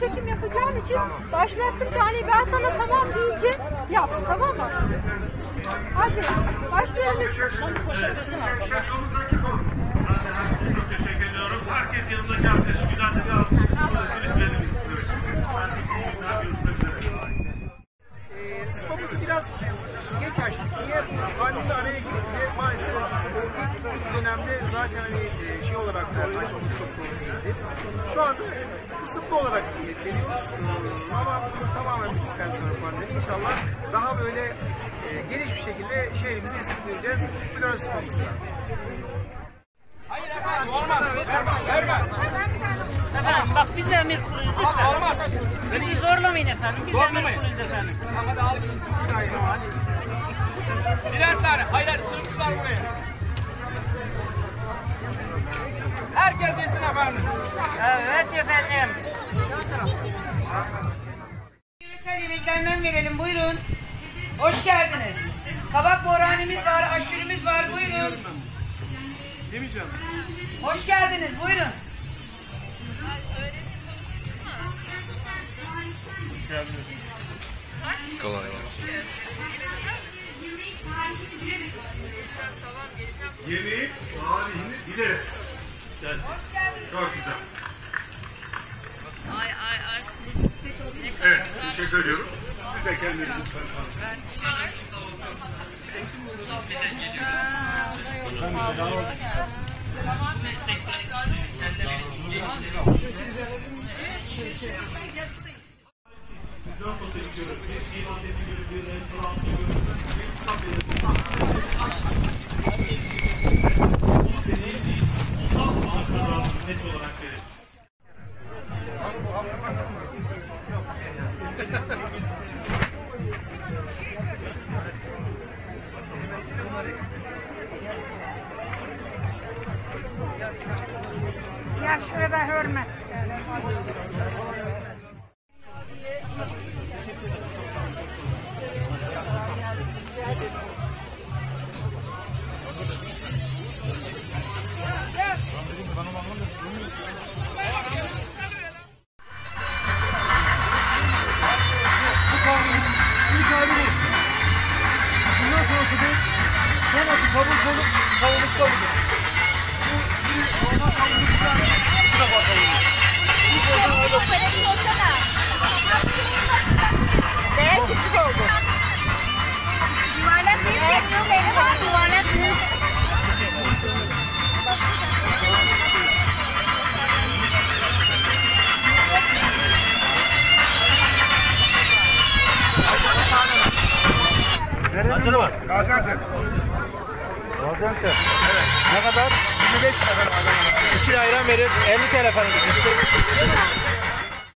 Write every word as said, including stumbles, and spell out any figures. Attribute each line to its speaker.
Speaker 1: çekim yapacağım için başlattım sahneyi. Ben sana tamam deyince yap, tamam mı? Hadi başlayalım.
Speaker 2: Çok teşekkür ediyorum. Herkes yanımdaki arkadaşı güzel bir alkışlasın. Lütfen istiyoruz.
Speaker 3: Spamızı biraz geç açtık. Niye? Pandemi araya girince maalesef ilk, ilk dönemde zaten hani şey olarak açmamız çok doğru değildi. Şu anda kısıtlı olarak hizmet veriyoruz. Ama tamamen bittikten sonra pandemi inşallah daha böyle e, geniş bir şekilde şehrimize hizmet vereceğiz. Florence spamızla.
Speaker 4: Hayır efendim olmaz. Verme.
Speaker 5: Efendim bak biz emir kuluyuz lütfen.
Speaker 4: Olmaz.
Speaker 5: Beni zorlamayın efendim. Biz emir kuluyuz efendim.
Speaker 4: Hadi al. Birer tane. Hayır hayır sığmışlar buraya. Herkes yesin efendim.
Speaker 5: Evet efendim.
Speaker 6: Yöresel yemeklerden verelim, buyurun. Hoş geldiniz. Kabak boranimiz var, aşurimiz var, buyurun.
Speaker 2: Yemeyeceğim.
Speaker 6: Hoş geldiniz, buyurun.
Speaker 2: Hoş geldiniz.
Speaker 7: Kolay gelsin.
Speaker 2: Yemeği, tarihini bilerek.
Speaker 6: Hoş geldiniz.
Speaker 2: Çok güzel.
Speaker 8: Ay ay ay.
Speaker 2: Evet, teşekkür ediyorum. Siz de kendiniz lütfen. Biz ne fotoğrafı görüyoruz? Bir şey fotoğrafı görüyoruz, bir restoran görüyoruz, bir kafede net olarak verir.
Speaker 1: Yaşlara hürmet.
Speaker 3: Bundan sonrası da sonrası kavun kavun kavunluk kavunluk. Bu biri normal kavunluktan şuna bakalım. İlk oradan alalım.
Speaker 1: Değer küçük oldu. Yuvarlak büyük çekiyor benim var. Yuvarlak büyük.
Speaker 2: Kaçını var?
Speaker 3: Gaziantep.
Speaker 7: Gaziantep.
Speaker 3: Evet.
Speaker 7: Ne kadar?
Speaker 3: yirmi beş lira efendim.
Speaker 7: İki ayran verir. elli kere efendim.